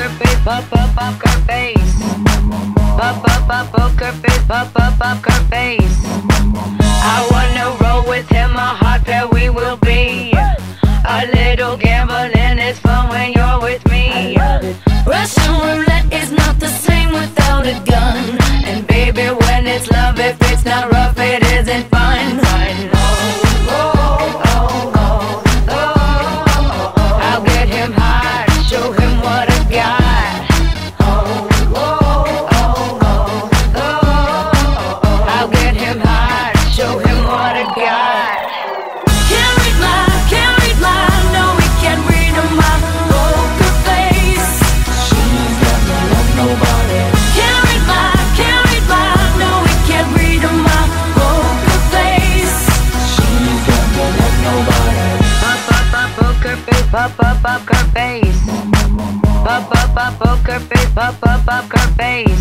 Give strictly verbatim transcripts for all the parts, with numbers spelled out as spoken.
poker face, pop up poker face. Pop up up poker face, pop up poker face. I wanna roll with him, a hot pair we will be. A little gambling is fun when you're with me. Russian roulette is not the same without a gun. And baby, when it's love, if it's not rough, it isn't fun. Fun. Oh, oh, oh, oh, oh, oh, oh. I'll get him high, show him what I got. Oh, oh, oh, oh, oh, oh, oh. I'll get him high, show him what I got. Can't read my, can't read my, no, we can't read my poker face. She's got no love, nobody. Can't read my, can't read my, no, we can't read my poker face. She's got no love, nobody. Pop up up poker face, pop up poker face. Pop up up poker face, pop up poker face.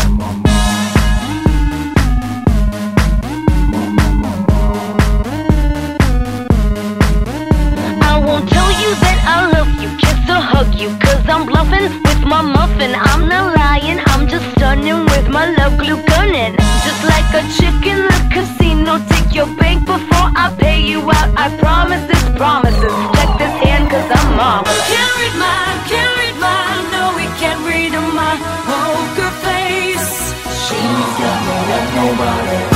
I won't tell you that I love you, kiss or hug you, cause I'm bluffing with my muffin. I'm not lying, I'm just stunning with my love glue gunning. Just like a chick in the casino, take your bank before I pay you out. I promise this promises, check this hand cause I'm marvelous. Can't read my, can't read my, no we can't read my poker face. She's got no love, nobody.